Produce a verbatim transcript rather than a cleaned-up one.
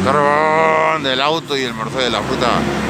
carbón del auto y el Mercedes de la fruta.